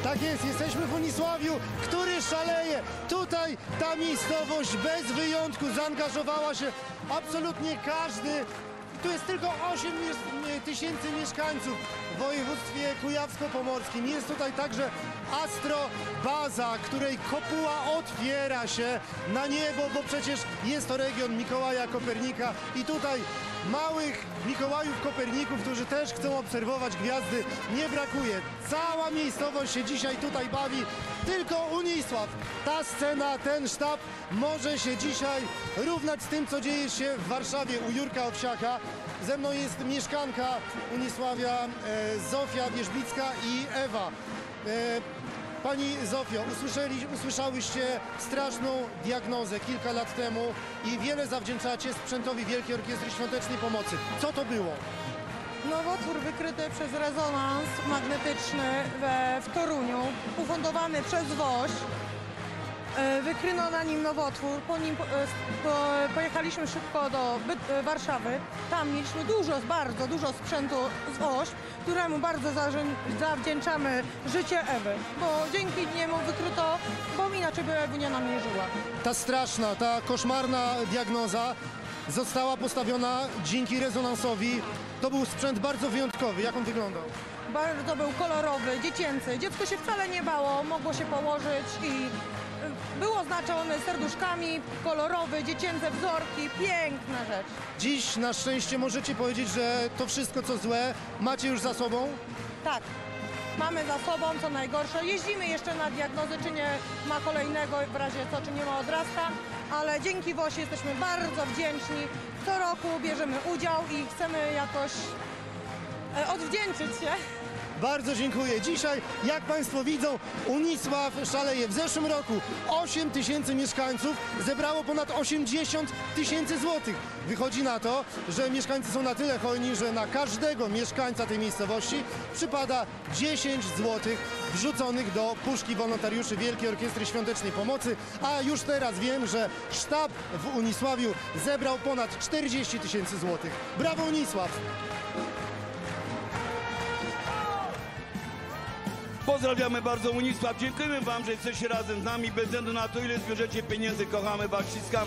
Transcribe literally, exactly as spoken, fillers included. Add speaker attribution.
Speaker 1: Tak jest, jesteśmy w Unisławiu, który szaleje. Tutaj ta miejscowość bez wyjątku zaangażowała się absolutnie każdy. Tu jest tylko osiem tysięcy mieszkańców w województwie kujawsko-pomorskim. Jest tutaj także Astrobaza, której kopuła otwiera się na niebo, bo przecież jest to region Mikołaja Kopernika i tutaj małych Mikołajów Koperników, którzy też chcą obserwować gwiazdy, nie brakuje. Cała miejscowość się dzisiaj tutaj bawi, tylko Unisław. Ta scena, ten sztab może się dzisiaj równać z tym, co dzieje się w Warszawie u Jurka Owsiaka. Ze mną jest mieszkanka Unisławia e, Zofia Wierzbicka i Ewa. E, Pani Zofio, usłyszeli, usłyszałyście straszną diagnozę kilka lat temu i wiele zawdzięczacie sprzętowi Wielkiej Orkiestry Świątecznej Pomocy. Co to było?
Speaker 2: Nowotwór wykryty przez rezonans magnetyczny we, w Toruniu, ufundowany przez WOŚ. Wykryto na nim nowotwór, po nim po, po, pojechaliśmy szybko do By Warszawy. Tam mieliśmy dużo, bardzo dużo sprzętu z WOŚ, któremu bardzo zawdzięczamy życie Ewy, bo dzięki niemu wykryto, bo inaczej by Ewunia nam nie żyła.
Speaker 1: Ta straszna, ta koszmarna diagnoza została postawiona dzięki rezonansowi. To był sprzęt bardzo wyjątkowy. Jak on wyglądał?
Speaker 2: Bardzo był kolorowy, dziecięcy. Dziecko się wcale nie bało, mogło się położyć i był oznaczony serduszkami, kolorowy, dziecięce wzorki, piękna rzecz.
Speaker 1: Dziś na szczęście możecie powiedzieć, że to wszystko co złe macie już za sobą?
Speaker 2: Tak, mamy za sobą, co najgorsze. Jeździmy jeszcze na diagnozę, czy nie ma kolejnego, w razie co, czy nie ma odrastka, ale dzięki WOŚ jesteśmy bardzo wdzięczni. Co roku bierzemy udział i chcemy jakoś e, odwdzięczyć się.
Speaker 1: Bardzo dziękuję. Dzisiaj, jak Państwo widzą, Unisław szaleje. W zeszłym roku osiem tysięcy mieszkańców zebrało ponad osiemdziesiąt tysięcy złotych. Wychodzi na to, że mieszkańcy są na tyle hojni, że na każdego mieszkańca tej miejscowości przypada dziesięć złotych wrzuconych do puszki wolontariuszy Wielkiej Orkiestry Świątecznej Pomocy. A już teraz wiem, że sztab w Unisławiu zebrał ponad czterdzieści tysięcy złotych. Brawo, Unisław!
Speaker 3: Pozdrawiamy bardzo Unisław, dziękujemy Wam, że jesteście razem z nami, bez względu na to, ile zbierzecie pieniędzy, kochamy Was, ściskamy.